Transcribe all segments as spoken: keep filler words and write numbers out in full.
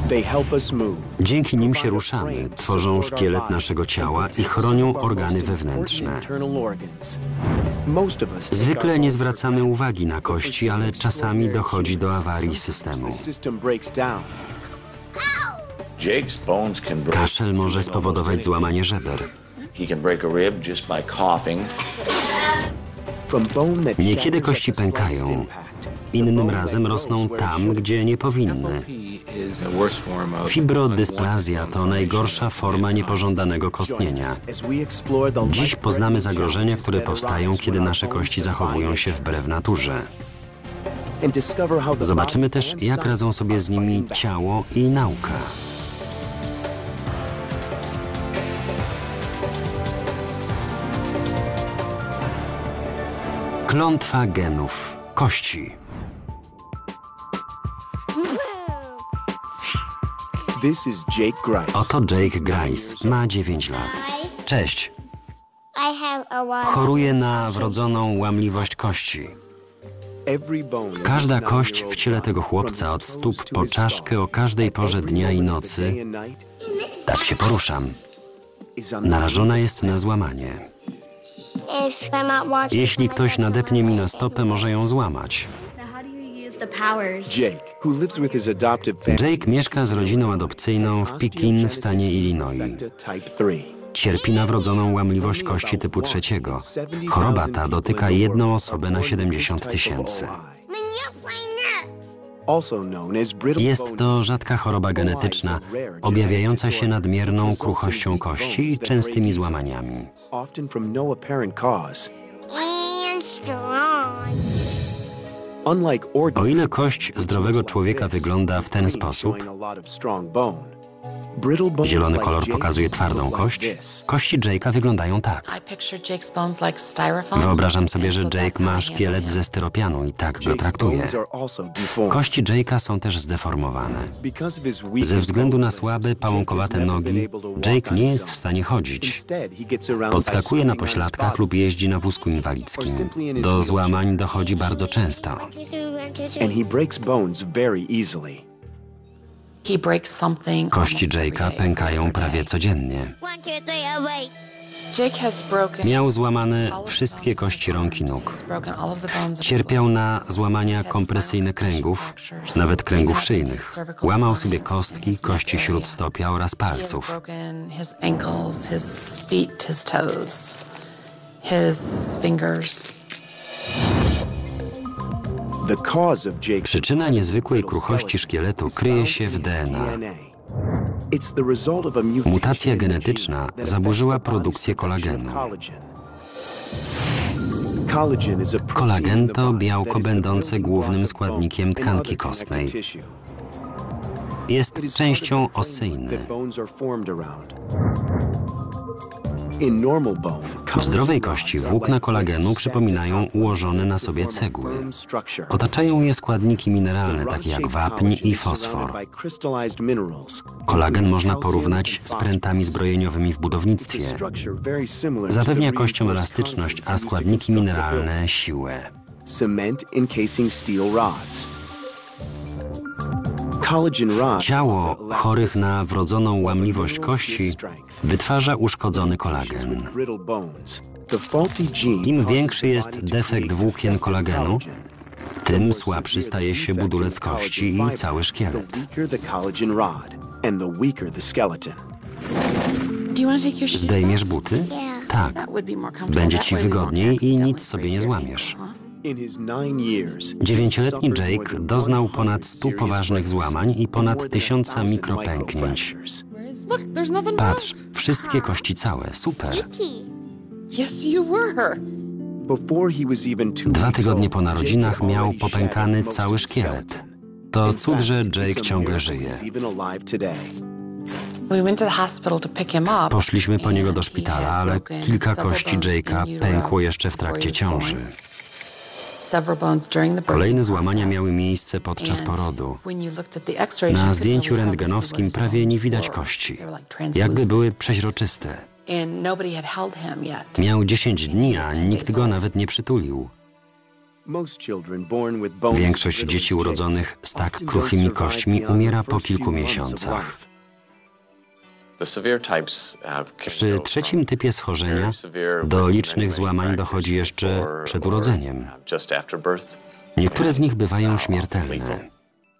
Dzięki nim się ruszamy, tworzą szkielet naszego ciała i chronią organy wewnętrzne. Zwykle nie zwracamy uwagi na kości, ale czasami dochodzi do awarii systemu. Kaszel może spowodować złamanie żeber. Niekiedy kości pękają, innym razem rosną tam, gdzie nie powinny. Fibrodysplazja to najgorsza forma niepożądanego kostnienia. Dziś poznamy zagrożenia, które powstają, kiedy nasze kości zachowują się wbrew naturze. Zobaczymy też, jak radzą sobie z nimi ciało i nauka. Klątwa genów. Kości. Oto Jake Grice. Ma dziewięć lat. Cześć. Choruje na wrodzoną łamliwość kości. Każda kość w ciele tego chłopca, od stóp po czaszkę, o każdej porze dnia i nocy, tak się poruszam, narażona jest na złamanie. Jeśli ktoś nadepnie mi na stopę, może ją złamać. Jake mieszka z rodziną adopcyjną w Pekin w stanie Illinois. Cierpi na wrodzoną łamliwość kości typu trzeciego. Choroba ta dotyka jedną osobę na siedemdziesiąt tysięcy. Jest to rzadka choroba genetyczna, objawiająca się nadmierną kruchością kości i częstymi złamaniami. O ile kość zdrowego człowieka wygląda w ten sposób, zielony kolor pokazuje twardą kość, kości Jake'a wyglądają tak. Wyobrażam sobie, że Jake ma szkielet ze styropianu i tak go traktuje. Kości Jake'a są też zdeformowane. Ze względu na słabe, pałąkowate nogi, Jake nie jest w stanie chodzić. Podskakuje na pośladkach lub jeździ na wózku inwalidzkim. Do złamań dochodzi bardzo często. Kości Jake'a pękają prawie codziennie. Miał złamane wszystkie kości rąk i nóg. Cierpiał na złamania kompresyjne kręgów, nawet kręgów szyjnych. Łamał sobie kostki, kości śródstopia oraz palców. Przyczyna niezwykłej kruchości szkieletu kryje się w D N A. Mutacja genetyczna zaburzyła produkcję kolagenu. Kolagen to białko będące głównym składnikiem tkanki kostnej. Jest częścią osyjny. W zdrowej kości włókna kolagenu przypominają ułożone na sobie cegły. Otaczają je składniki mineralne, takie jak wapń i fosfor. Kolagen można porównać z prętami zbrojeniowymi w budownictwie. Zapewnia kościom elastyczność, a składniki mineralne siłę. Ciało chorych na wrodzoną łamliwość kości wytwarza uszkodzony kolagen. Im większy jest defekt włókien kolagenu, tym słabszy staje się budulec kości i cały szkielet. Zdejmiesz buty? Tak. Będzie ci wygodniej i nic sobie nie złamiesz. Dziewięcioletni Jake doznał ponad stu poważnych złamań i ponad tysiąca mikropęknięć. Patrz, wszystkie kości całe, super. Dwa tygodnie po narodzinach miał popękany cały szkielet. To cud, że Jake ciągle żyje. Poszliśmy po niego do szpitala, ale kilka kości Jake'a pękło jeszcze w trakcie ciąży. Kolejne złamania miały miejsce podczas porodu. Na zdjęciu rentgenowskim prawie nie widać kości, jakby były przeźroczyste. Miał dziesięć dni, a nikt go nawet nie przytulił. Większość dzieci urodzonych z tak kruchymi kośćmi umiera po kilku miesiącach. Przy trzecim typie schorzenia do licznych złamań dochodzi jeszcze przed urodzeniem. Niektóre z nich bywają śmiertelne.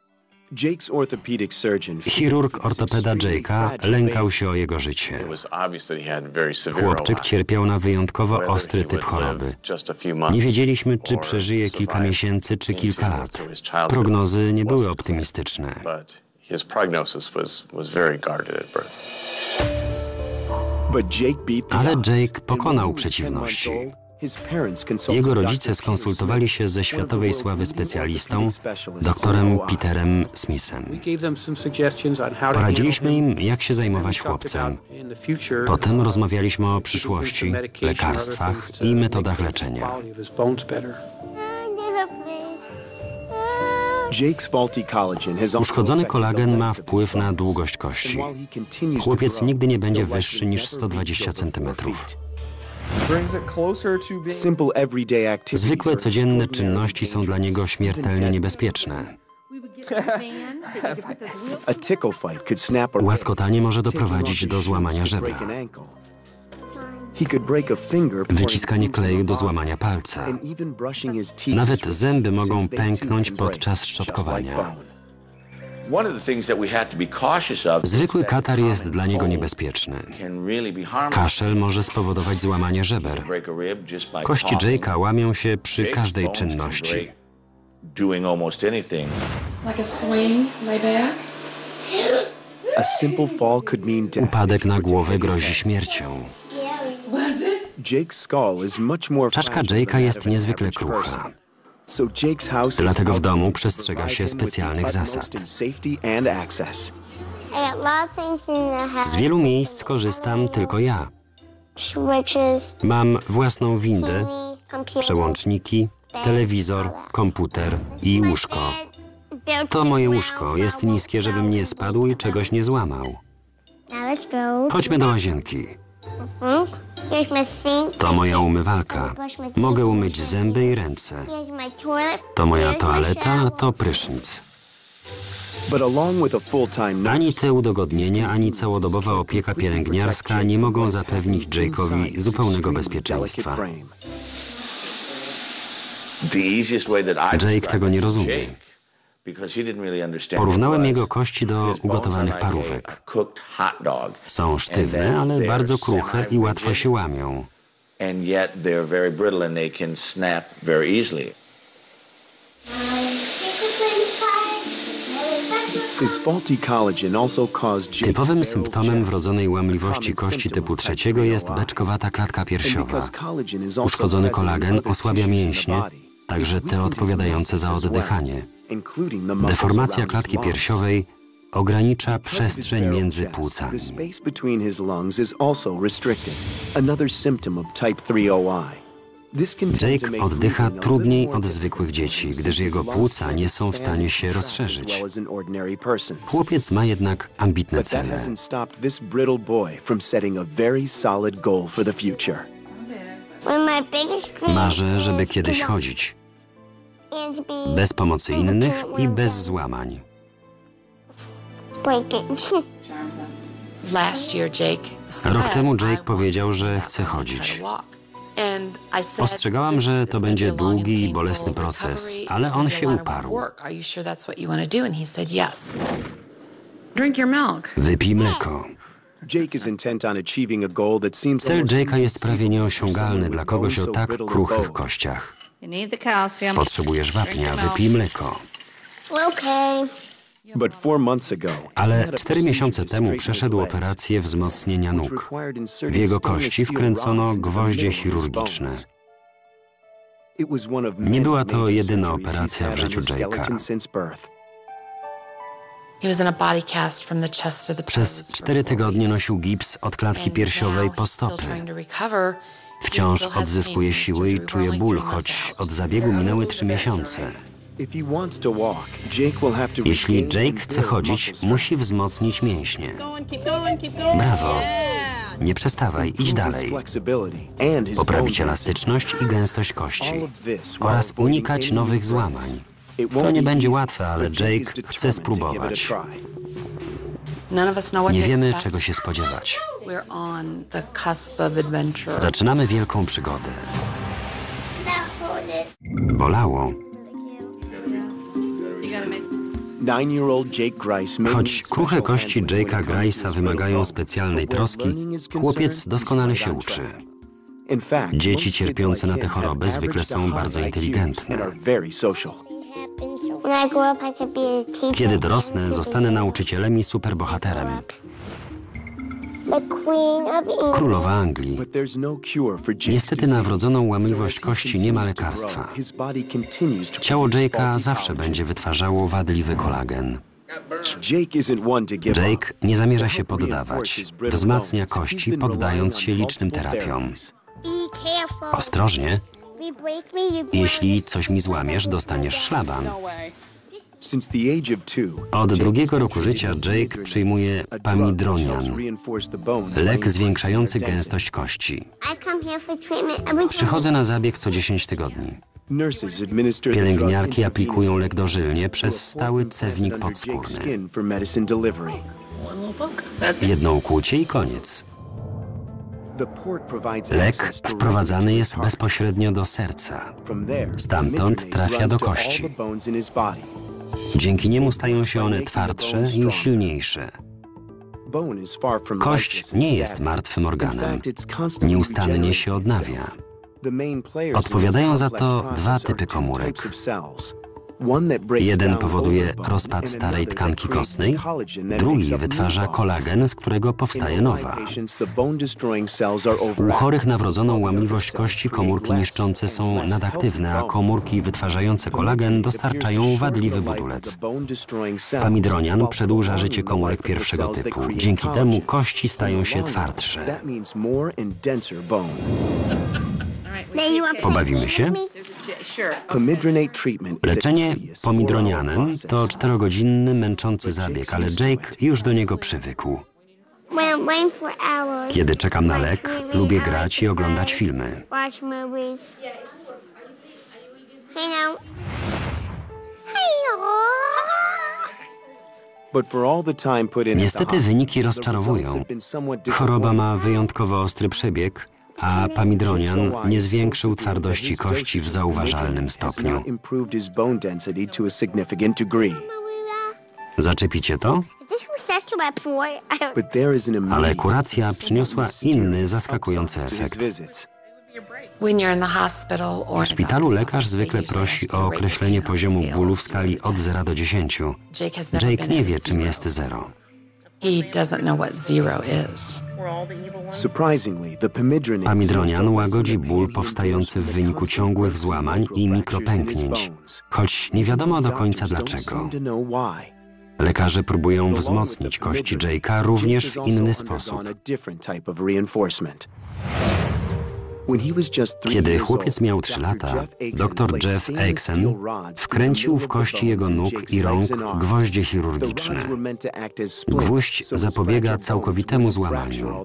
Chirurg ortopeda Jake'a lękał się o jego życie. Chłopczyk cierpiał na wyjątkowo ostry typ choroby. Nie wiedzieliśmy, czy przeżyje kilka miesięcy, czy kilka lat. Prognozy nie były optymistyczne. Ale Jake pokonał przeciwności. Jego rodzice skonsultowali się ze światowej sławy specjalistą, doktorem Peterem Smithem. Poradziliśmy im, jak się zajmować chłopcem. Potem rozmawialiśmy o przyszłości, lekarstwach i metodach leczenia. Uszkodzony kolagen ma wpływ na długość kości. Chłopiec nigdy nie będzie wyższy niż sto dwadzieścia centymetrów. Zwykłe codzienne czynności są dla niego śmiertelnie niebezpieczne. Łaskotanie może doprowadzić do złamania żebra. Wyciskanie kleju do złamania palca. Nawet zęby mogą pęknąć podczas szczotkowania. Zwykły katar jest dla niego niebezpieczny. Kaszel może spowodować złamanie żeber. Kości Jake'a łamią się przy każdej czynności. Upadek na głowę grozi śmiercią. Czaszka Jake'a jest niezwykle krucha. Dlatego w domu przestrzega się specjalnych zasad. Z wielu miejsc korzystam tylko ja. Mam własną windę, przełączniki, telewizor, komputer i łóżko. To moje łóżko jest niskie, żebym nie spadł i czegoś nie złamał. Chodźmy do łazienki. To moja umywalka. Mogę umyć zęby i ręce. To moja toaleta, a to prysznic. Ani te udogodnienia, ani całodobowa opieka pielęgniarska nie mogą zapewnić Jake'owi zupełnego bezpieczeństwa. Jake tego nie rozumie. Porównałem jego kości do ugotowanych parówek. Są sztywne, ale bardzo kruche i łatwo się łamią. Typowym symptomem wrodzonej łamliwości kości typu trzeciego jest beczkowata klatka piersiowa. Uszkodzony kolagen osłabia mięśnie, także te odpowiadające za oddychanie. Deformacja klatki piersiowej ogranicza przestrzeń między płucami. Jake oddycha trudniej od zwykłych dzieci, gdyż jego płuca nie są w stanie się rozszerzyć. Chłopiec ma jednak ambitne cele. Marzę, żeby kiedyś chodzić. Bez pomocy innych i bez złamań. Rok temu Jake powiedział, że chce chodzić. Ostrzegałam, że to będzie długi i bolesny proces, ale on się uparł. Wypij mleko. Cel Jake'a jest prawie nieosiągalny dla kogoś o tak kruchych kościach. Potrzebujesz wapnia, wypij mleko. Ale cztery miesiące temu przeszedł operację wzmocnienia nóg. W jego kości wkręcono gwoździe chirurgiczne. Nie była to jedyna operacja w życiu Jake'a. Przez cztery tygodnie nosił gips od klatki piersiowej po stopy. Wciąż odzyskuje siły i czuje ból, choć od zabiegu minęły trzy miesiące. Jeśli Jake chce chodzić, musi wzmocnić mięśnie. Brawo! Nie przestawaj, idź dalej. Poprawić elastyczność i gęstość kości oraz unikać nowych złamań. To nie będzie łatwe, ale Jake chce spróbować. Nie wiemy, czego się spodziewać. Zaczynamy wielką przygodę. Bolało. Choć kruche kości Jake'a Grice'a wymagają specjalnej troski, chłopiec doskonale się uczy. Dzieci cierpiące na tę chorobę zwykle są bardzo inteligentne. Kiedy dorosnę, zostanę nauczycielem i superbohaterem. Królowa Anglii. Niestety na wrodzoną łamliwość kości nie ma lekarstwa. Ciało Jake'a zawsze będzie wytwarzało wadliwy kolagen. Jake nie zamierza się poddawać. Wzmacnia kości, poddając się licznym terapiom. Ostrożnie. Jeśli coś mi złamiesz, dostaniesz szlaban. Od drugiego roku życia Jake przyjmuje Pamidronian, lek zwiększający gęstość kości. Przychodzę na zabieg co dziesięć tygodni. Pielęgniarki aplikują lek dożylnie przez stały cewnik podskórny. Jedno ukłucie i koniec. Lek wprowadzany jest bezpośrednio do serca. Stamtąd trafia do kości. Dzięki niemu stają się one twardsze i silniejsze. Kość nie jest martwym organem. Nieustannie się odnawia. Odpowiadają za to dwa typy komórek. Jeden powoduje rozpad starej tkanki kostnej, drugi wytwarza kolagen, z którego powstaje nowa. U chorych na wrodzoną łamliwość kości komórki niszczące są nadaktywne, a komórki wytwarzające kolagen dostarczają wadliwy budulec. Pamidronian przedłuża życie komórek pierwszego typu. Dzięki temu kości stają się twardsze. Pobawimy się? Leczenie pomidronianem to czterogodzinny, męczący zabieg, ale Jake już do niego przywykł. Kiedy czekam na lek, lubię grać i oglądać filmy. Niestety wyniki rozczarowują. Choroba ma wyjątkowo ostry przebieg, a Pamidronian nie zwiększył twardości kości w zauważalnym stopniu. Zaczepicie to? Ale kuracja przyniosła inny, zaskakujący efekt. W szpitalu lekarz zwykle prosi o określenie poziomu bólu w skali od zera do dziesięciu. Jake nie wie, czym jest zero. Pamidronian łagodzi ból powstający w wyniku ciągłych złamań i mikropęknięć, choć nie wiadomo do końca dlaczego. Lekarze próbują wzmocnić kości Jake'a również w inny sposób. Kiedy chłopiec miał trzy lata, doktor Jeff Aixen wkręcił w kości jego nóg i rąk gwoździe chirurgiczne. Gwóźdź zapobiega całkowitemu złamaniu.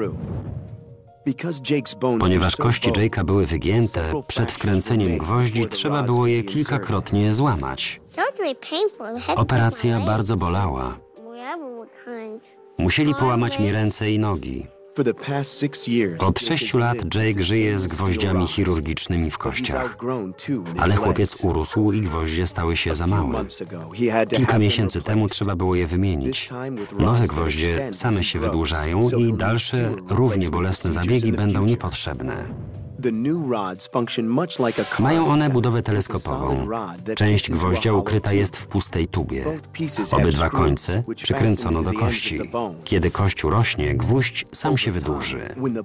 Ponieważ kości Jake'a były wygięte, przed wkręceniem gwoździ trzeba było je kilkakrotnie złamać. Operacja bardzo bolała. Musieli połamać mi ręce i nogi. Od sześciu lat Jake żyje z gwoździami chirurgicznymi w kościach. Ale chłopiec urósł i gwoździe stały się za małe. Kilka miesięcy temu trzeba było je wymienić. Nowe gwoździe same się wydłużają i dalsze, równie bolesne zabiegi będą niepotrzebne. Mają one budowę teleskopową. Część gwoździa ukryta jest w pustej tubie. Obydwa końce przykręcono do kości. Kiedy kość urośnie, gwóźdź sam się wydłuży.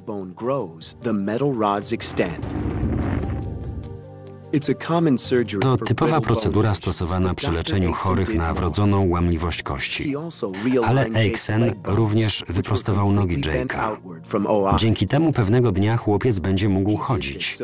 To typowa procedura stosowana przy leczeniu chorych na wrodzoną łamliwość kości. Ale Aixen również wyprostował nogi Jake'a. Dzięki temu pewnego dnia chłopiec będzie mógł chodzić.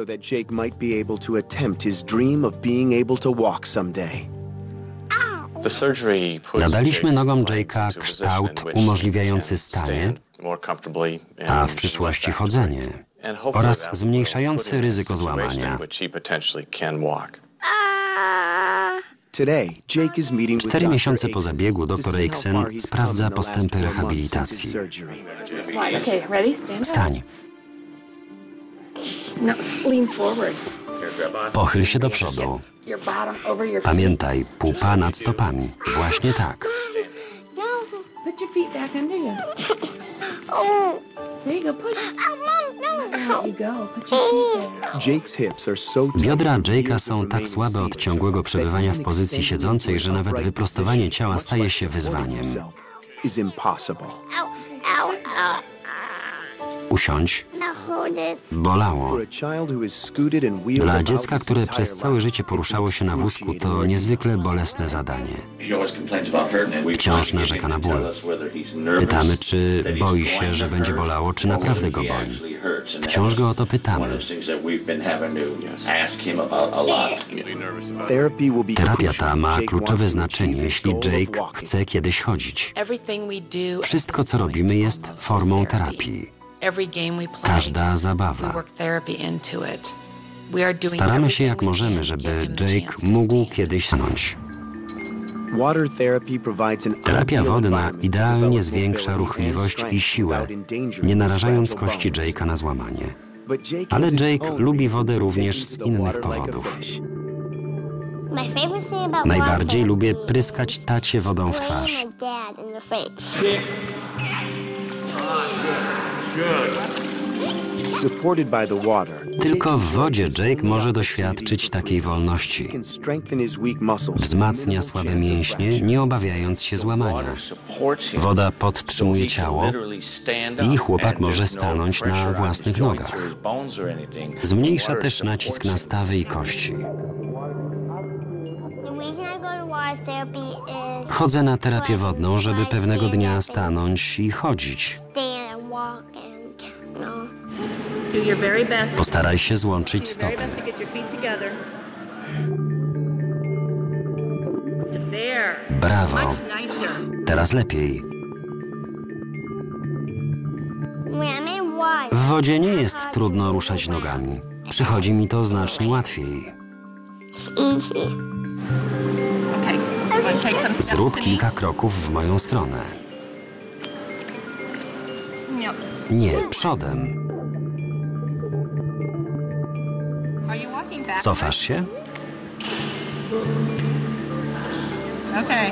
Nadaliśmy nogom Jake'a kształt umożliwiający stanie, a w przyszłości chodzenie oraz zmniejszający ryzyko złamania. Cztery miesiące po zabiegu doktor Akeson sprawdza postępy rehabilitacji. Stań. Pochyl się do przodu. Pamiętaj, pupa nad stopami. Właśnie tak. Biodra Jake'a są tak słabe od ciągłego przebywania w pozycji siedzącej, że nawet wyprostowanie ciała staje się wyzwaniem. Usiądź. Bolało. Dla dziecka, które przez całe życie poruszało się na wózku, to niezwykle bolesne zadanie. Wciąż narzeka na ból. Pytamy, czy boi się, że będzie bolało, czy naprawdę go boli. Wciąż go o to pytamy. Terapia ta ma kluczowe znaczenie, jeśli Jake chce kiedyś chodzić. Wszystko, co robimy, jest formą terapii. Każda zabawa. Staramy się jak możemy, żeby Jake mógł kiedyś snąć. Terapia wodna idealnie zwiększa ruchliwość i siłę, nie narażając kości Jake'a na złamanie. Ale Jake lubi wodę również z innych powodów. Najbardziej lubię pryskać tacie wodą w twarz. Tylko w wodzie Jake może doświadczyć takiej wolności. Wzmacnia słabe mięśnie, nie obawiając się złamania. Woda podtrzymuje ciało i chłopak może stanąć na własnych nogach. Zmniejsza też nacisk na stawy i kości. Chodzę na terapię wodną, żeby pewnego dnia stanąć i chodzić. Postaraj się złączyć stopy. Brawo. Teraz lepiej. W wodzie nie jest trudno ruszać nogami. Przychodzi mi to znacznie łatwiej. Zrób kilka kroków w moją stronę. Nie, przodem. Cofasz się? Okay.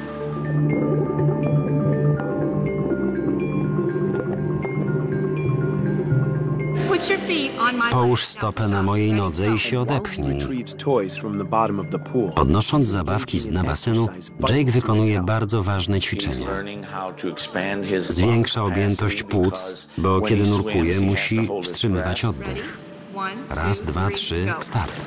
Połóż stopę na mojej nodze i się odepchnij. Podnosząc zabawki z dna basenu, Jake wykonuje bardzo ważne ćwiczenia. Zwiększa objętość płuc, bo kiedy nurkuje, musi wstrzymywać oddech. Raz, dwa, trzy, start.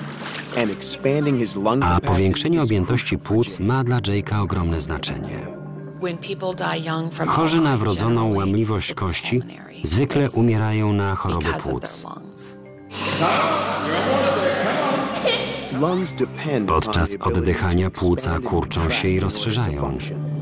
A powiększenie objętości płuc ma dla Jake'a ogromne znaczenie. Chorzy na wrodzoną łamliwość kości zwykle umierają na choroby płuc. Podczas oddychania płuca kurczą się i rozszerzają.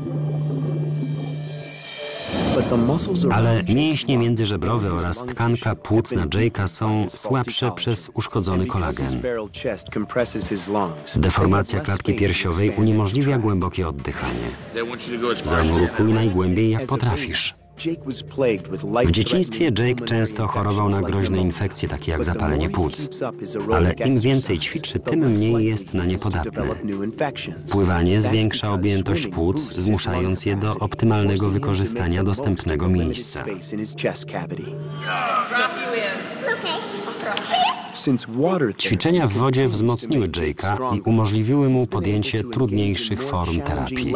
Ale mięśnie międzyżebrowe oraz tkanka płuc na Jake'a są słabsze przez uszkodzony kolagen. Deformacja klatki piersiowej uniemożliwia głębokie oddychanie. Zanurkuj najgłębiej jak potrafisz. W dzieciństwie Jake często chorował na groźne infekcje, takie jak zapalenie płuc. Ale im więcej ćwiczy, tym mniej jest na nie podatny. Pływanie zwiększa objętość płuc, zmuszając je do optymalnego wykorzystania dostępnego miejsca. Ćwiczenia w wodzie wzmocniły Jake'a i umożliwiły mu podjęcie trudniejszych form terapii.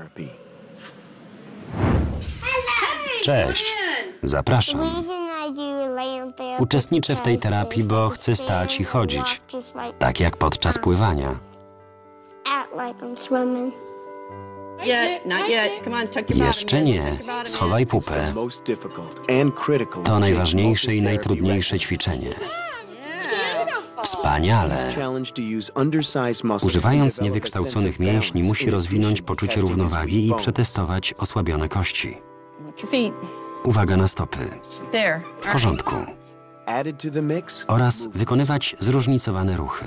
Cześć, zapraszam. Uczestniczę w tej terapii, bo chcę stać i chodzić, tak jak podczas pływania. Jeszcze nie. Schowaj pupę. To najważniejsze i najtrudniejsze ćwiczenie. Wspaniale. Używając niewykształconych mięśni, musi rozwinąć poczucie równowagi i przetestować osłabione kości. Uwaga na stopy. W porządku. Oraz wykonywać zróżnicowane ruchy.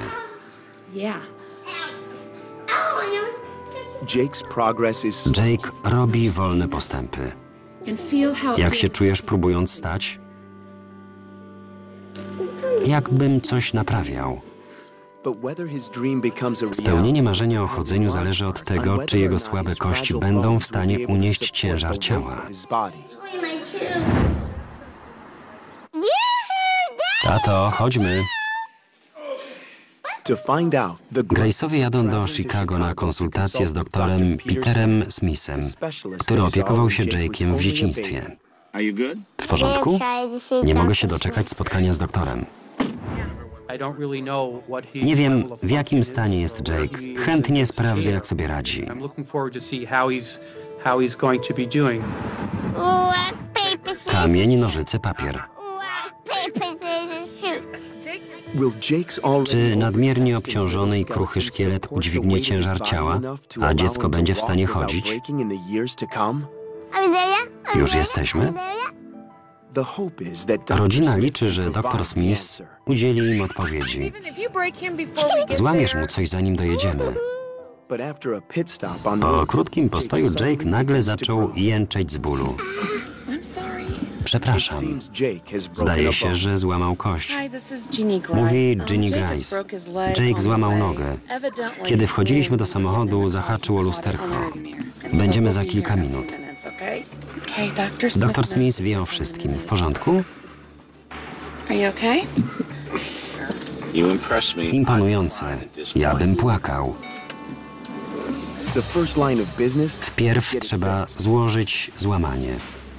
Jake robi wolne postępy. Jak się czujesz, próbując stać? Jakbym coś naprawiał. Spełnienie marzenia o chodzeniu zależy od tego, czy jego słabe kości będą w stanie unieść ciężar ciała. Tato, chodźmy. Grace'owie jadą do Chicago na konsultację z doktorem Peterem Smithem, który opiekował się Jake'iem w dzieciństwie. W porządku? Nie mogę się doczekać spotkania z doktorem. Nie wiem, w jakim stanie jest Jake. Chętnie sprawdzę, jak sobie radzi. Kamień, nożyce, papier. Czy nadmiernie obciążony i kruchy szkielet udźwignie ciężar ciała, a dziecko będzie w stanie chodzić? Już jesteśmy? Rodzina liczy, że doktor Smith udzieli im odpowiedzi. Złamiesz mu coś, zanim dojedziemy. Po krótkim postoju Jake nagle zaczął jęczeć z bólu. Przepraszam. Zdaje się, że złamał kość. Mówi Ginny Grace. Jake złamał nogę. Kiedy wchodziliśmy do samochodu, zahaczył o lusterko. Będziemy za kilka minut. Doktor Smith wie o wszystkim. W porządku? Imponujące. Ja bym płakał. Wpierw trzeba złożyć złamanie.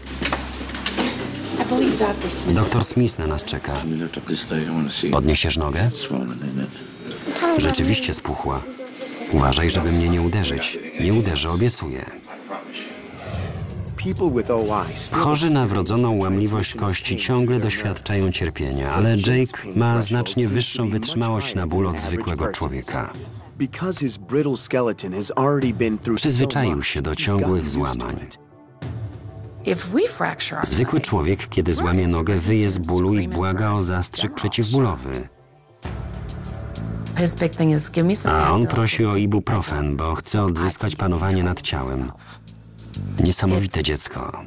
Doktor Smith na nas czeka. Podniesiesz nogę? Rzeczywiście spuchła. Uważaj, żeby mnie nie uderzyć. Nie uderzę, obiecuję. Chorzy na wrodzoną łamliwość kości ciągle doświadczają cierpienia, ale Jake ma znacznie wyższą wytrzymałość na ból od zwykłego człowieka. Przyzwyczaił się do ciągłych złamań. Zwykły człowiek, kiedy złamie nogę, wyje z bólu i błaga o zastrzyk przeciwbólowy. A on prosi o ibuprofen, bo chce odzyskać panowanie nad ciałem. Niesamowite dziecko.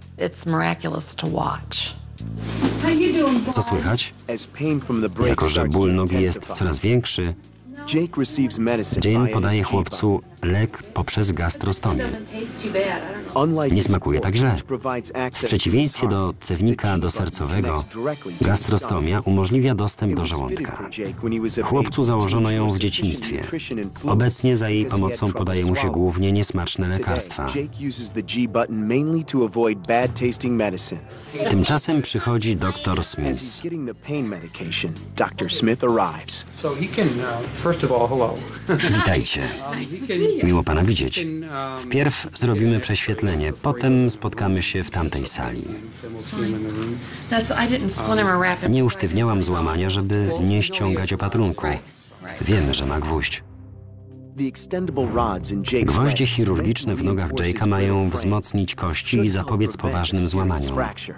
Co słychać? Jako że ból nogi jest coraz większy, Jane podaje chłopcu lek poprzez gastrostomię. Nie smakuje tak źle. W przeciwieństwie do cewnika dosercowego, gastrostomia umożliwia dostęp do żołądka. Chłopcu założono ją w dzieciństwie. Obecnie za jej pomocą podaje mu się głównie niesmaczne lekarstwa. Tymczasem przychodzi doktor Smith. Witajcie. Miło pana widzieć. Wpierw zrobimy prześwietlenie, potem spotkamy się w tamtej sali. Nie usztywniałam złamania, żeby nie ściągać opatrunku. Wiemy, że ma gwóźdź. Gwoździe chirurgiczne w nogach Jake'a mają wzmocnić kości i zapobiec poważnym złamaniom.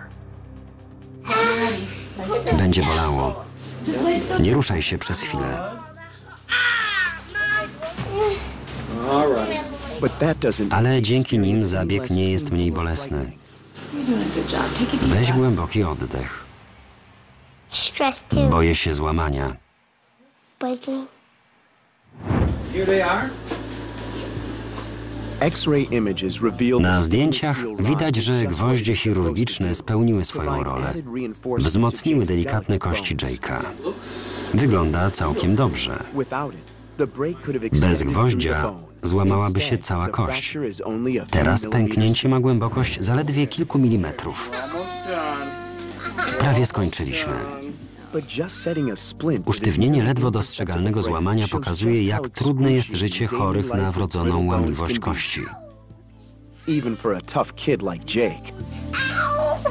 Będzie bolało. Nie ruszaj się przez chwilę. Ale dzięki nim zabieg nie jest mniej bolesny. Weź głęboki oddech. Boję się złamania. Na zdjęciach widać, że gwoździe chirurgiczne spełniły swoją rolę. Wzmocniły delikatne kości Jake'a. Wygląda całkiem dobrze. Bez gwoździa złamałaby się cała kość. Teraz pęknięcie ma głębokość zaledwie kilku milimetrów. Prawie skończyliśmy. Usztywnienie ledwo dostrzegalnego złamania pokazuje, jak trudne jest życie chorych na wrodzoną łamliwość kości.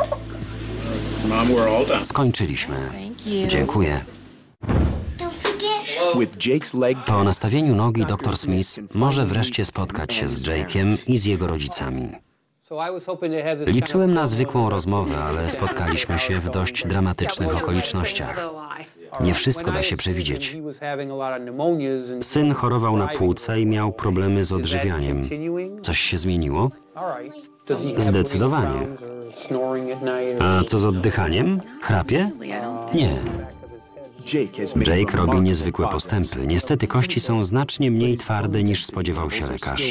Skończyliśmy. Dziękuję. Po nastawieniu nogi dr Smith może wreszcie spotkać się z Jake'iem i z jego rodzicami. Liczyłem na zwykłą rozmowę, ale spotkaliśmy się w dość dramatycznych okolicznościach. Nie wszystko da się przewidzieć. Syn chorował na płuca i miał problemy z odżywianiem. Coś się zmieniło? Zdecydowanie. A co z oddychaniem? Chrapie? Nie. Jake robi niezwykłe postępy. Niestety kości są znacznie mniej twarde niż spodziewał się lekarz.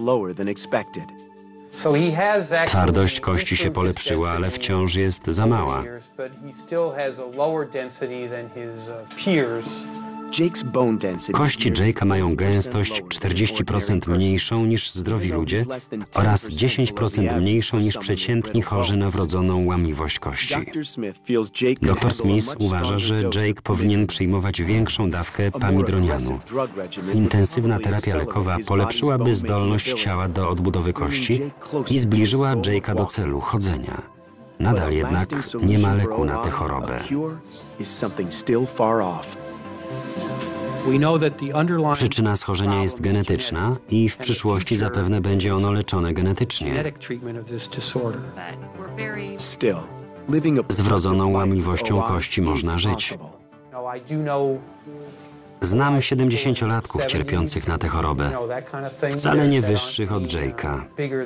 Twardość kości się polepszyła, ale wciąż jest za mała. Kości Jake'a mają gęstość czterdzieści procent mniejszą niż zdrowi ludzie oraz dziesięć procent mniejszą niż przeciętni chorzy na wrodzoną łamliwość kości. dr Smith uważa, że Jake powinien przyjmować większą dawkę pamidronianu. Intensywna terapia lekowa polepszyłaby zdolność ciała do odbudowy kości i zbliżyła Jake'a do celu chodzenia. Nadal jednak nie ma leku na tę chorobę. Przyczyna schorzenia jest genetyczna i w przyszłości zapewne będzie ono leczone genetycznie. Z wrodzoną łamliwością kości można żyć. Znam siedemdziesięciolatków cierpiących na tę chorobę, wcale nie wyższych od Jake'a.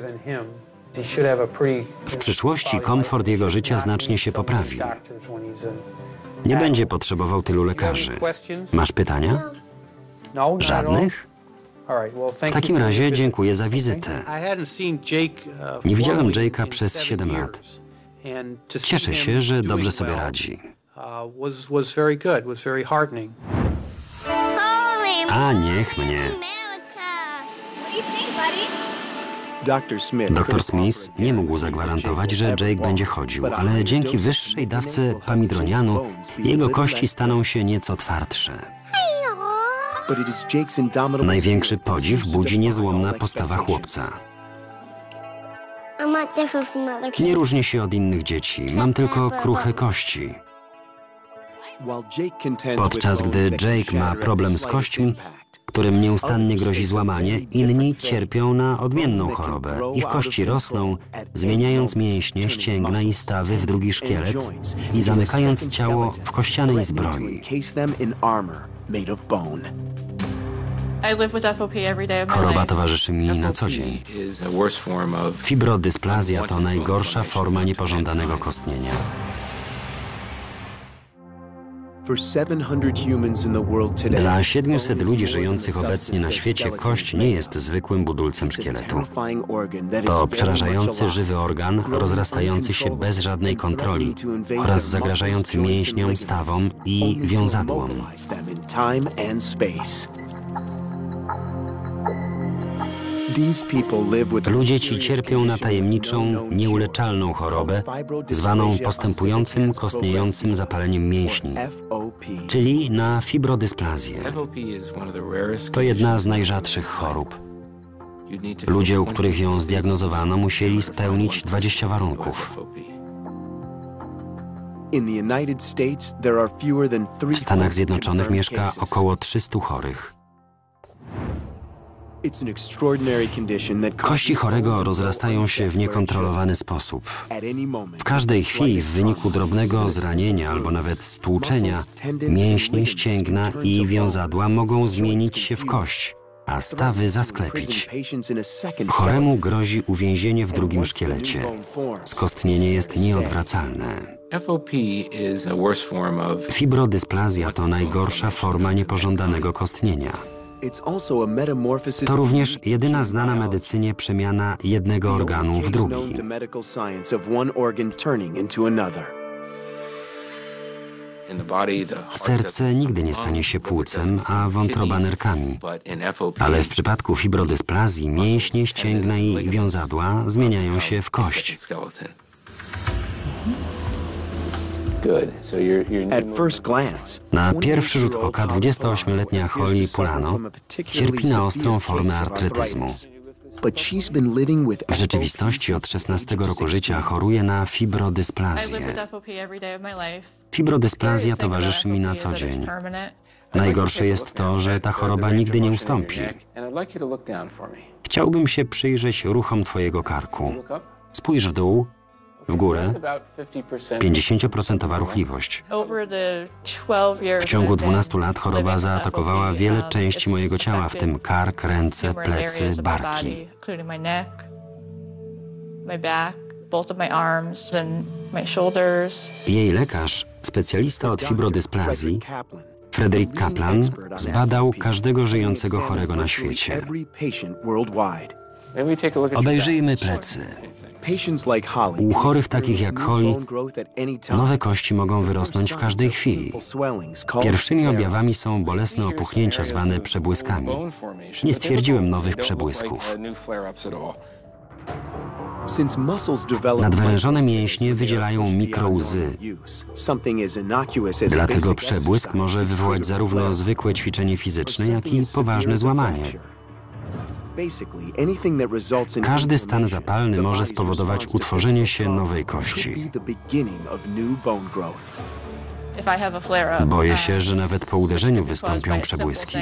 W przyszłości komfort jego życia znacznie się poprawi. Nie będzie potrzebował tylu lekarzy. Masz pytania? Żadnych? W takim razie dziękuję za wizytę. Nie widziałem Jake'a przez siedem lat. Cieszę się, że dobrze sobie radzi. A niech mnie. dr Smith nie mógł zagwarantować, że Jake będzie chodził, ale dzięki wyższej dawce pamidronianu jego kości staną się nieco twardsze. Największy podziw budzi niezłomna postawa chłopca. Nie różnię się od innych dzieci, mam tylko kruche kości. Podczas gdy Jake ma problem z kośćmi, którym nieustannie grozi złamanie, inni cierpią na odmienną chorobę. Ich kości rosną, zmieniając mięśnie, ścięgna i stawy w drugi szkielet i zamykając ciało w kościanej zbroi. Choroba towarzyszy mi na co dzień. Fibrodysplazja to najgorsza forma niepożądanego kostnienia. Dla siedmiuset ludzi żyjących obecnie na świecie kość nie jest zwykłym budulcem szkieletu. To przerażający żywy organ, rozrastający się bez żadnej kontroli oraz zagrażający mięśniom, stawom i wiązadłom. Ludzie ci cierpią na tajemniczą, nieuleczalną chorobę zwaną postępującym, kostniejącym zapaleniem mięśni, czyli na fibrodysplazję. To jedna z najrzadszych chorób. Ludzie, u których ją zdiagnozowano, musieli spełnić dwadzieścia warunków. W Stanach Zjednoczonych mieszka około trzystu chorych. Kości chorego rozrastają się w niekontrolowany sposób. W każdej chwili w wyniku drobnego zranienia albo nawet stłuczenia mięśnie, ścięgna i wiązadła mogą zmienić się w kość, a stawy zasklepić. Choremu grozi uwięzienie w drugim szkielecie. Skostnienie jest nieodwracalne. Fibrodysplazja to najgorsza forma niepożądanego kostnienia. To również jedyna znana medycynie przemiana jednego organu w drugi. Serce nigdy nie stanie się płucem, a wątroba nerkami. Ale w przypadku fibrodysplazji mięśnie, ścięgna i wiązadła zmieniają się w kość. Na pierwszy rzut oka dwudziestoośmioletnia Holly Pulano cierpi na ostrą formę artretyzmu. W rzeczywistości od szesnastego roku życia choruje na fibrodysplazję. Fibrodysplazja towarzyszy mi na co dzień. Najgorsze jest to, że ta choroba nigdy nie ustąpi. Chciałbym się przyjrzeć ruchom twojego karku. Spójrz w dół, w górę. pięćdziesięcioprocentowa ruchliwość. W ciągu dwunastu lat choroba zaatakowała wiele części mojego ciała, w tym kark, ręce, plecy, barki. Jej lekarz, specjalista od fibrodysplazji, Frederick Kaplan, zbadał każdego żyjącego chorego na świecie. Obejrzyjmy plecy. U chorych takich jak Holly nowe kości mogą wyrosnąć w każdej chwili. Pierwszymi objawami są bolesne opuchnięcia zwane przebłyskami. Nie stwierdziłem nowych przebłysków. Nadwyrężone mięśnie wydzielają mikrolzy. Dlatego przebłysk może wywołać zarówno zwykłe ćwiczenie fizyczne, jak i poważne złamanie. Każdy stan zapalny może spowodować utworzenie się nowej kości. Boję się, że nawet po uderzeniu wystąpią przebłyski.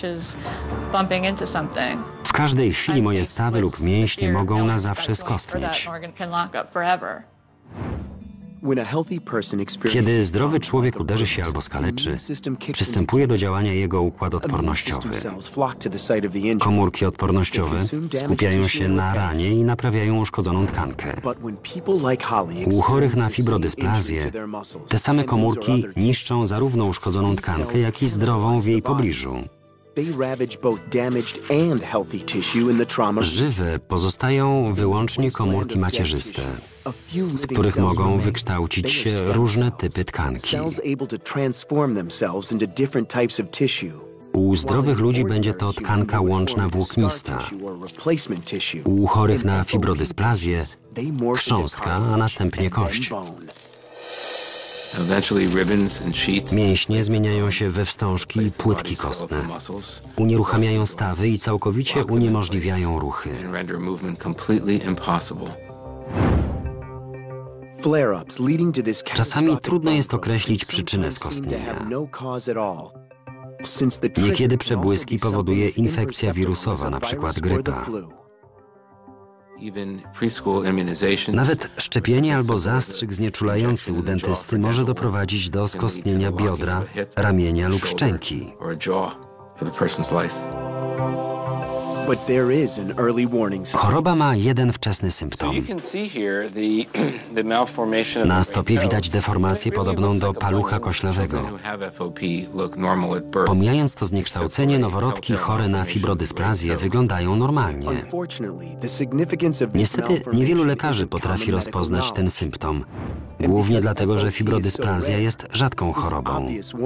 W każdej chwili moje stawy lub mięśnie mogą na zawsze skostnieć. Kiedy zdrowy człowiek uderzy się albo skaleczy, przystępuje do działania jego układ odpornościowy. Komórki odpornościowe skupiają się na ranie i naprawiają uszkodzoną tkankę. U chorych na fibrodysplazję te same komórki niszczą zarówno uszkodzoną tkankę, jak i zdrową w jej pobliżu. Żywe pozostają wyłącznie komórki macierzyste, z których mogą wykształcić się różne typy tkanki. U zdrowych ludzi będzie to tkanka łączna włóknista. U chorych na fibrodysplazję chrząstka, a następnie kość. Mięśnie zmieniają się we wstążki i płytki kostne. Unieruchamiają stawy i całkowicie uniemożliwiają ruchy. Czasami trudno jest określić przyczynę skostnienia. Niekiedy przebłyski powoduje infekcja wirusowa, np. grypa. Nawet szczepienie albo zastrzyk znieczulający u dentysty może doprowadzić do skostnienia biodra, ramienia lub szczęki. Choroba ma jeden wczesny symptom. Na stopie widać deformację podobną do palucha koślawego. Pomijając to zniekształcenie, noworodki chore na fibrodysplazję wyglądają normalnie. Niestety niewielu lekarzy potrafi rozpoznać ten symptom, głównie dlatego, że fibrodysplazja jest rzadką chorobą.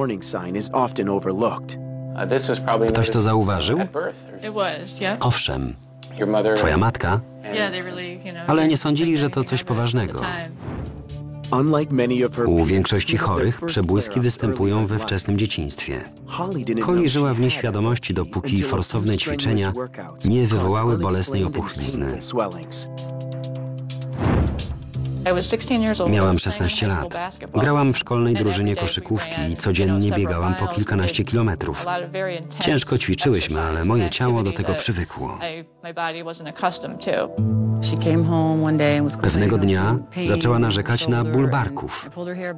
Ktoś to zauważył? Owszem. Twoja matka? Ale nie sądzili, że to coś poważnego. U większości chorych przebłyski występują we wczesnym dzieciństwie. Holly żyła w nieświadomości, dopóki forsowne ćwiczenia nie wywołały bolesnej opuchlizny. Miałam szesnaście lat. Grałam w szkolnej drużynie koszykówki i codziennie biegałam po kilkanaście kilometrów. Ciężko ćwiczyłyśmy, ale moje ciało do tego przywykło. Pewnego dnia zaczęła narzekać na ból barków.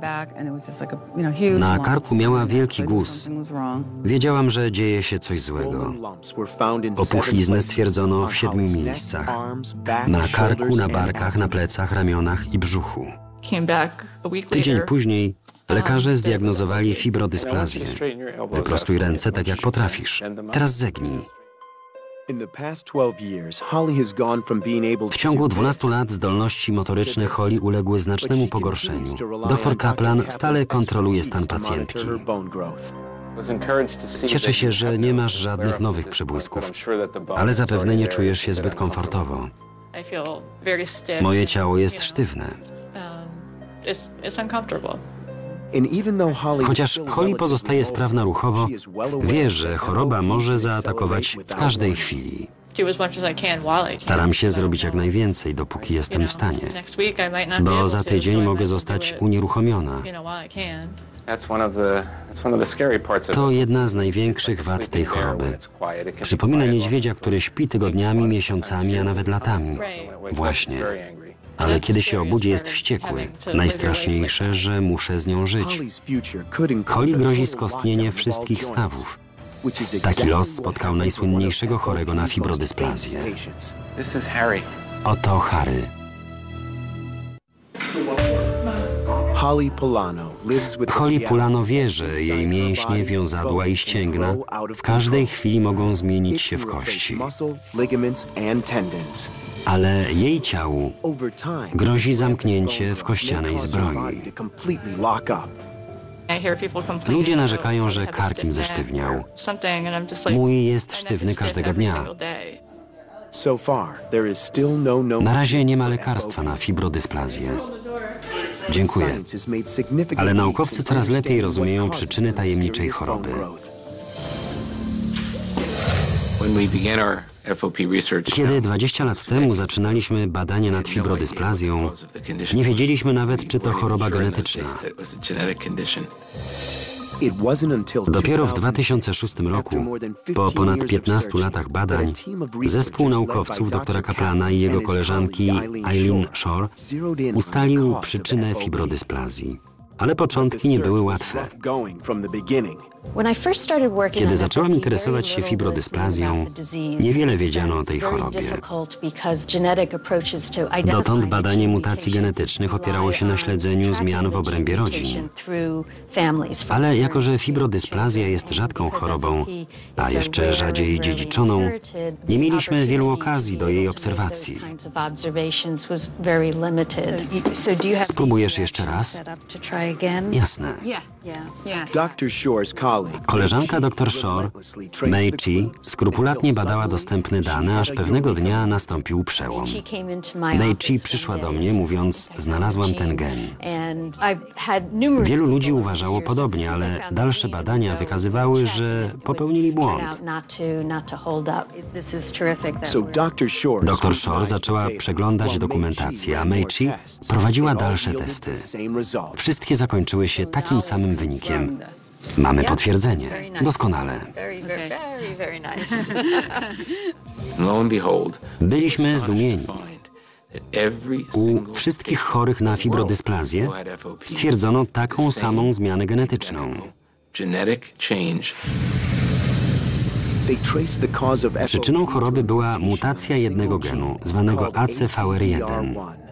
Na karku miała wielki guz. Wiedziałam, że dzieje się coś złego. Opuchliznę stwierdzono w siedmiu miejscach. Na karku, na barkach, na plecach, ramionach i brzuchu. Tydzień później lekarze zdiagnozowali fibrodysplazję. Wyprostuj ręce tak jak potrafisz. Teraz zegnij. W ciągu dwunastu lat zdolności motoryczne Holly uległy znacznemu pogorszeniu. Doktor Kaplan stale kontroluje stan pacjentki. Cieszę się, że nie masz żadnych nowych przebłysków, ale zapewne nie czujesz się zbyt komfortowo. Moje ciało jest sztywne. Chociaż Holly pozostaje sprawna ruchowo, wie, że choroba może zaatakować w każdej chwili. Staram się zrobić jak najwięcej, dopóki jestem w stanie, bo za tydzień mogę zostać unieruchomiona. To jedna z największych wad tej choroby. Przypomina niedźwiedzia, który śpi tygodniami, miesiącami, a nawet latami. Właśnie. Ale kiedy się obudzi, jest wściekły. Najstraszniejsze, że muszę z nią żyć. Holly grozi skostnienie wszystkich stawów. Taki los spotkał najsłynniejszego chorego na fibrodysplazję. Oto Harry. Holly Pulano wie, że jej mięśnie, wiązadła i ścięgna w każdej chwili mogą zmienić się w kości. Ale jej ciału grozi zamknięcie w kościanej zbroi. Ludzie narzekają, że kark im zesztywniał. Mój jest sztywny każdego dnia. Na razie nie ma lekarstwa na fibrodysplazję. Dziękuję. Ale naukowcy coraz lepiej rozumieją przyczyny tajemniczej choroby. Kiedy dwadzieścia lat temu zaczynaliśmy badania nad fibrodysplazją, nie wiedzieliśmy nawet, czy to choroba genetyczna. Dopiero w dwa tysiące szóstym roku, po ponad piętnastu latach badań, zespół naukowców doktora Kaplana i jego koleżanki Eileen Shore ustalił przyczynę fibrodysplazji. Ale początki nie były łatwe. Kiedy zaczęłam interesować się fibrodysplazją, niewiele wiedziano o tej chorobie. Dotąd badanie mutacji genetycznych opierało się na śledzeniu zmian w obrębie rodzin. Ale jako że fibrodysplazja jest rzadką chorobą, a jeszcze rzadziej dziedziczoną, nie mieliśmy wielu okazji do jej obserwacji. Spróbujesz jeszcze raz? Jasne. Koleżanka doktor Shore, Mei Chi, skrupulatnie badała dostępne dane, aż pewnego dnia nastąpił przełom. Mei Chi przyszła do mnie, mówiąc, znalazłam ten gen. Wielu ludzi uważało podobnie, ale dalsze badania wykazywały, że popełnili błąd. doktor Shore zaczęła przeglądać dokumentację, a Mei Chi prowadziła dalsze testy. Wszystkie zakończyły się takim samym wynikiem. Mamy potwierdzenie. Doskonale. Byliśmy zdumieni. U wszystkich chorych na fibrodysplazję stwierdzono taką samą zmianę genetyczną. Przyczyną choroby była mutacja jednego genu, zwanego A C V R jeden.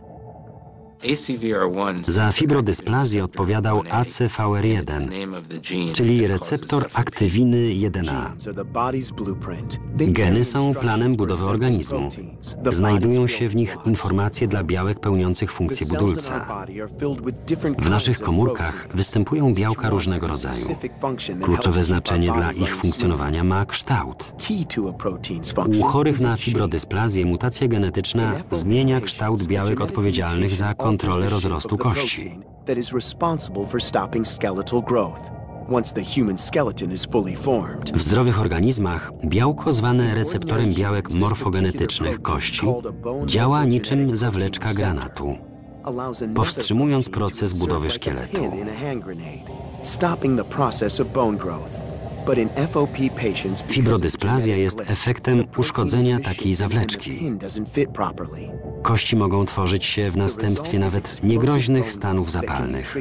Za fibrodysplazję odpowiadał A C V R jeden, czyli receptor aktywiny jeden A. Geny są planem budowy organizmu. Znajdują się w nich informacje dla białek pełniących funkcję budulca. W naszych komórkach występują białka różnego rodzaju. Kluczowe znaczenie dla ich funkcjonowania ma kształt. U chorych na fibrodysplazję mutacja genetyczna zmienia kształt białek odpowiedzialnych za kontrolę rozrostu kości. W zdrowych organizmach białko zwane receptorem białek morfogenetycznych kości działa niczym zawleczka granatu, powstrzymując proces budowy szkieletu. Fibrodysplazja jest efektem uszkodzenia takiej zawleczki. Kości mogą tworzyć się w następstwie nawet niegroźnych stanów zapalnych.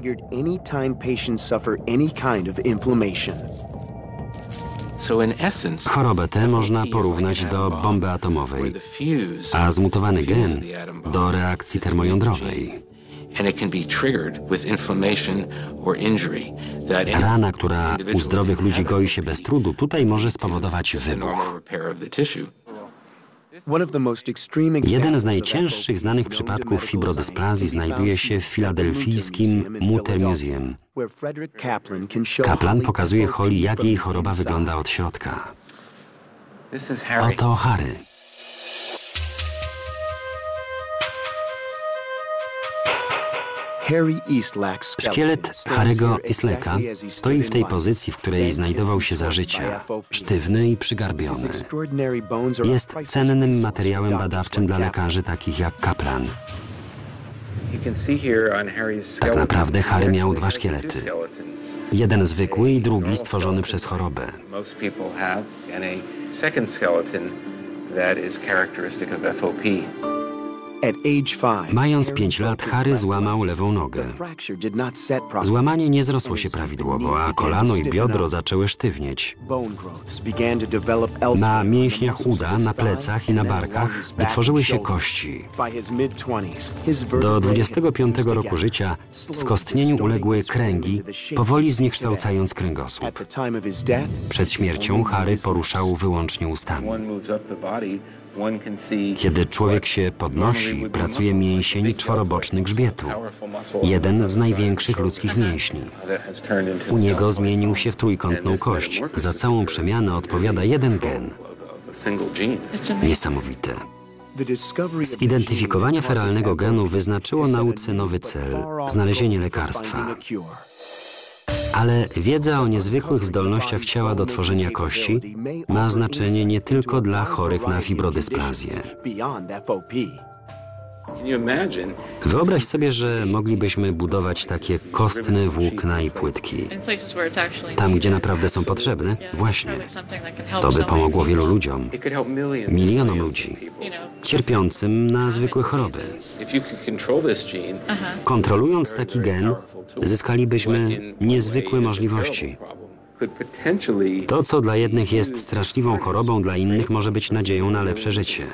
Chorobę tę można porównać do bomby atomowej, a zmutowany gen do reakcji termojądrowej. Rana, która u zdrowych ludzi goi się bez trudu, tutaj może spowodować wybuch. Jeden z najcięższych znanych przypadków fibrodysplazji znajduje się w filadelfijskim Mutter Museum. Kaplan pokazuje Holly, jak jej choroba wygląda od środka. Oto Harry. Szkielet Harry'ego Eastleka stoi w tej pozycji, w której znajdował się za życia, sztywny i przygarbiony. Jest cennym materiałem badawczym dla lekarzy takich jak Kaplan. Tak naprawdę Harry miał dwa szkielety. Jeden zwykły i drugi stworzony przez chorobę. Mając pięć lat, Harry złamał lewą nogę. Złamanie nie zrosło się prawidłowo, a kolano i biodro zaczęły sztywnieć. Na mięśniach uda, na plecach i na barkach wytworzyły się kości. Do dwudziestego piątego roku życia skostnieniu uległy kręgi, powoli zniekształcając kręgosłup. Przed śmiercią Harry poruszał wyłącznie ustami. Kiedy człowiek się podnosi, pracuje mięsień czworoboczny grzbietu, jeden z największych ludzkich mięśni. U niego zmienił się w trójkątną kość. Za całą przemianę odpowiada jeden gen. Niesamowite. Zidentyfikowanie feralnego genu wyznaczyło nauce nowy cel – znalezienie lekarstwa. Ale wiedza o niezwykłych zdolnościach ciała do tworzenia kości ma znaczenie nie tylko dla chorych na fibrodysplazję. Wyobraź sobie, że moglibyśmy budować takie kostne włókna i płytki. Tam, gdzie naprawdę są potrzebne, właśnie. To by pomogło wielu ludziom, milionom ludzi, cierpiącym na zwykłe choroby. Kontrolując taki gen, zyskalibyśmy niezwykłe możliwości. To, co dla jednych jest straszliwą chorobą, dla innych może być nadzieją na lepsze życie.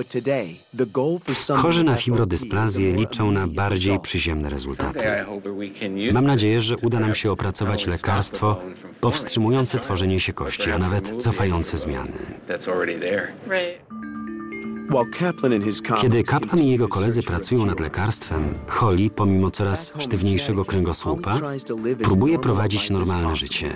Chorzy na fibrodysplazję liczą na bardziej przyziemne rezultaty. Mam nadzieję, że uda nam się opracować lekarstwo powstrzymujące tworzenie się kości, a nawet cofające zmiany. Kiedy Kaplan i jego koledzy pracują nad lekarstwem, Holly, pomimo coraz sztywniejszego kręgosłupa, próbuje prowadzić normalne życie.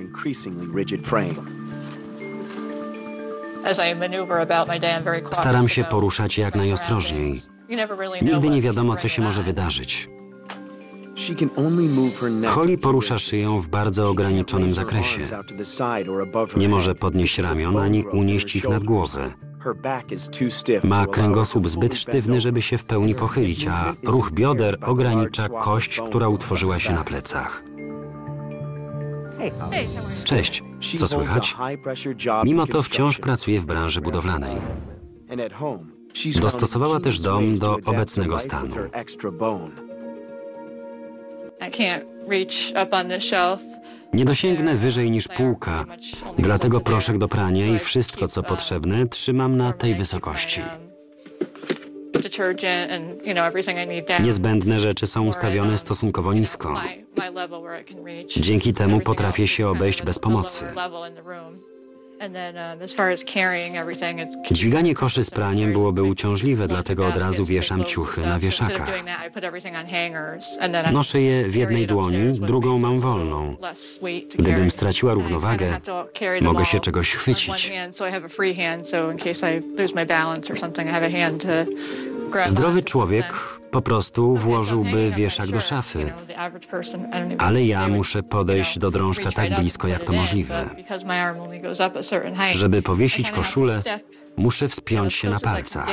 Staram się poruszać jak najostrożniej. Nigdy nie wiadomo, co się może wydarzyć. Holly porusza szyją w bardzo ograniczonym zakresie. Nie może podnieść ramion ani unieść ich nad głowę. Ma kręgosłup zbyt sztywny, żeby się w pełni pochylić, a ruch bioder ogranicza kość, która utworzyła się na plecach. Cześć, co słychać? Mimo to wciąż pracuje w branży budowlanej. Dostosowała też dom do obecnego stanu. Nie dosięgnę wyżej niż półka, dlatego proszek do prania i wszystko, co potrzebne, trzymam na tej wysokości. Niezbędne rzeczy są ustawione stosunkowo nisko. Dzięki temu potrafię się obejść bez pomocy. Dźwiganie koszy z praniem byłoby uciążliwe, dlatego od razu wieszam ciuchy na wieszakach. Noszę je w jednej dłoni, drugą mam wolną. Gdybym straciła równowagę, mogę się czegoś chwycić. Zdrowy człowiek po prostu włożyłby wieszak do szafy, ale ja muszę podejść do drążka tak blisko, jak to możliwe. Żeby powiesić koszulę, muszę wspiąć się na palcach.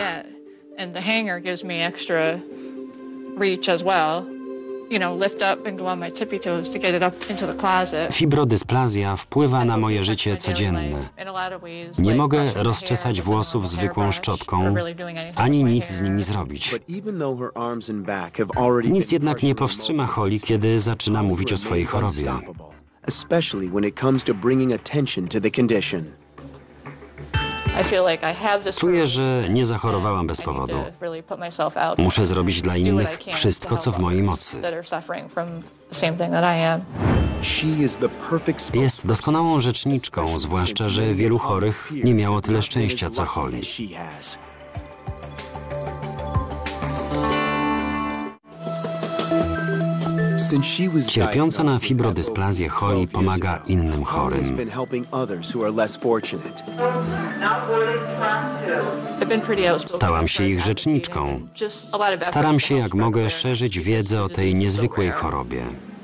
Fibrodysplazja wpływa na moje życie codzienne. Nie mogę rozczesać włosów zwykłą szczotką, ani nic z nimi zrobić. Nic jednak nie powstrzyma Holly, kiedy zaczyna mówić o swojej chorobie. Czuję, że nie zachorowałam bez powodu. Muszę zrobić dla innych wszystko, co w mojej mocy. Jest doskonałą rzeczniczką, zwłaszcza że wielu chorych nie miało tyle szczęścia, co Holly. Cierpiąca na fibrodysplazję Holly pomaga innym chorym. Stałam się ich rzeczniczką. Staram się jak mogę szerzyć wiedzę o tej niezwykłej chorobie.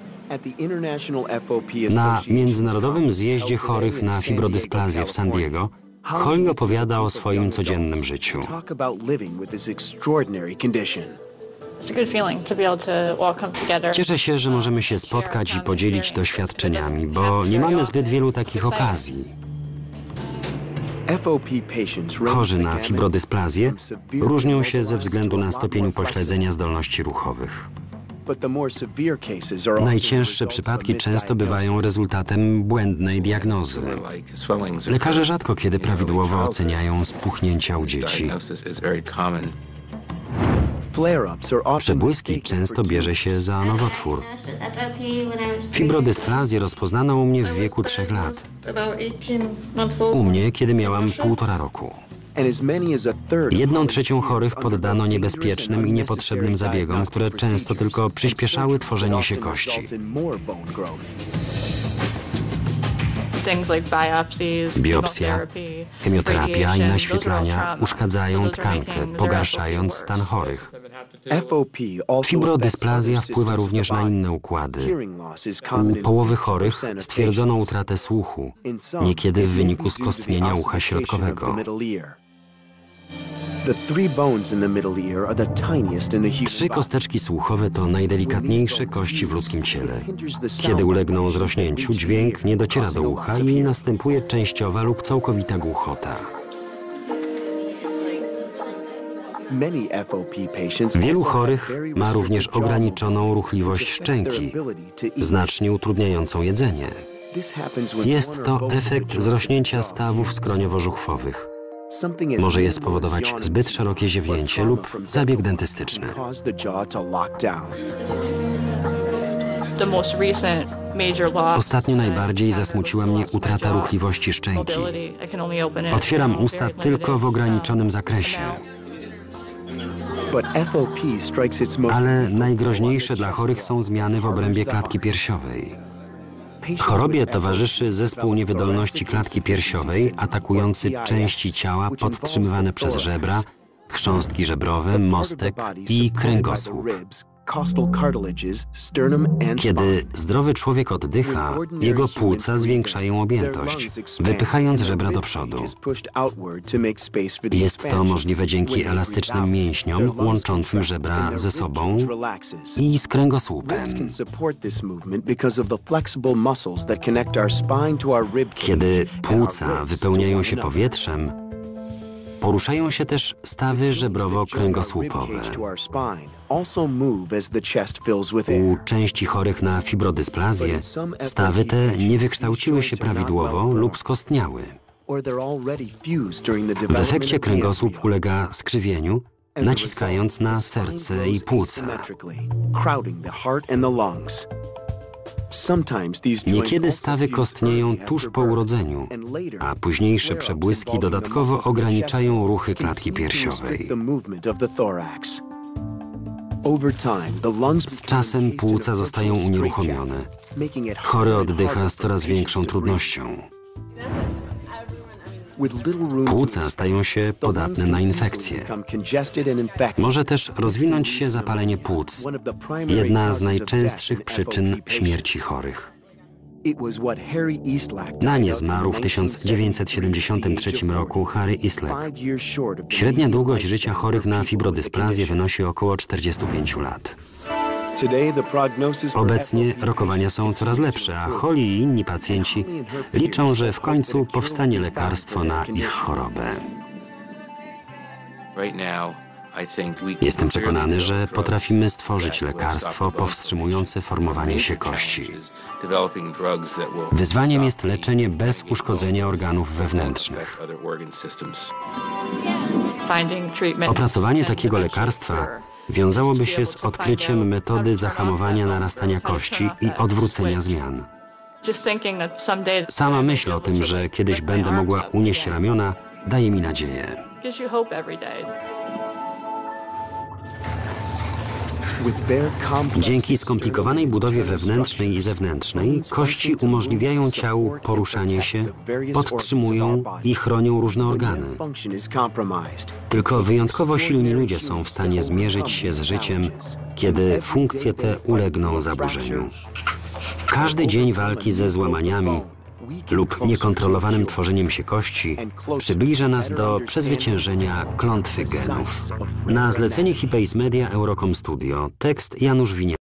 Na Międzynarodowym Zjeździe Chorych na Fibrodysplazję w San Diego Holly opowiada o swoim codziennym życiu. Cieszę się, że możemy się spotkać i podzielić doświadczeniami, bo nie mamy zbyt wielu takich okazji. Chorzy na fibrodysplazję różnią się ze względu na stopień upośledzenia zdolności ruchowych. Najcięższe przypadki często bywają rezultatem błędnej diagnozy. Lekarze rzadko kiedy prawidłowo oceniają spuchnięcia u dzieci. Przebłyski często bierze się za nowotwór. Fibrodysplazję rozpoznano u mnie w wieku trzech lat. U mnie, kiedy miałam półtora roku. Jedną trzecią chorych poddano niebezpiecznym i niepotrzebnym zabiegom, które często tylko przyspieszały tworzenie się kości. Biopsja, chemioterapia i naświetlania uszkadzają tkankę, pogarszając stan chorych. Fibrodysplazja wpływa również na inne układy. U połowy chorych stwierdzono utratę słuchu, niekiedy w wyniku skostnienia ucha środkowego. Trzy kosteczki słuchowe to najdelikatniejsze kości w ludzkim ciele. Kiedy ulegną zrośnięciu, dźwięk nie dociera do ucha i następuje częściowa lub całkowita głuchota. Wielu chorych ma również ograniczoną ruchliwość szczęki, znacznie utrudniającą jedzenie. Jest to efekt zrośnięcia stawów skroniowo-żuchwowych. Może je spowodować zbyt szerokie ziewnięcie lub zabieg dentystyczny. Ostatnio najbardziej zasmuciła mnie utrata ruchliwości szczęki. Otwieram usta tylko w ograniczonym zakresie. Ale najgroźniejsze dla chorych są zmiany w obrębie klatki piersiowej. Chorobie towarzyszy zespół niewydolności klatki piersiowej atakujący części ciała podtrzymywane przez żebra, chrząstki żebrowe, mostek i kręgosłup. Kiedy zdrowy człowiek oddycha, jego płuca zwiększają objętość, wypychając żebra do przodu. Jest to możliwe dzięki elastycznym mięśniom łączącym żebra ze sobą i z kręgosłupem. Kiedy płuca wypełniają się powietrzem, poruszają się też stawy żebrowo-kręgosłupowe. U części chorych na fibrodysplazję stawy te nie wykształciły się prawidłowo lub skostniały. W efekcie kręgosłup ulega skrzywieniu, naciskając na serce i płuca. Niekiedy stawy kostnieją tuż po urodzeniu, a późniejsze przebłyski dodatkowo ograniczają ruchy klatki piersiowej. Z czasem płuca zostają unieruchomione. Chory oddycha z coraz większą trudnością. Płuca stają się podatne na infekcje. Może też rozwinąć się zapalenie płuc, jedna z najczęstszych przyczyn śmierci chorych. Na nie zmarł w tysiąc dziewięćset siedemdziesiątym trzecim roku Harry Islek. Średnia długość życia chorych na fibrodysplazję wynosi około czterdziestu pięciu lat. Obecnie rokowania są coraz lepsze, a choli i inni pacjenci liczą, że w końcu powstanie lekarstwo na ich chorobę. Jestem przekonany, że potrafimy stworzyć lekarstwo powstrzymujące formowanie się kości. Wyzwaniem jest leczenie bez uszkodzenia organów wewnętrznych. Opracowanie takiego lekarstwa wiązałoby się z odkryciem metody zahamowania narastania kości i odwrócenia zmian. Sama myśl o tym, że kiedyś będę mogła unieść ramiona, daje mi nadzieję. Dzięki skomplikowanej budowie wewnętrznej i zewnętrznej kości umożliwiają ciału poruszanie się, podtrzymują i chronią różne organy. Tylko wyjątkowo silni ludzie są w stanie zmierzyć się z życiem, kiedy funkcje te ulegną zaburzeniu. Każdy dzień walki ze złamaniami lub niekontrolowanym tworzeniem się kości przybliża nas do przezwyciężenia klątwy genów. Na zlecenie Hipays Media Eurocom Studio tekst Janusz Winiarski.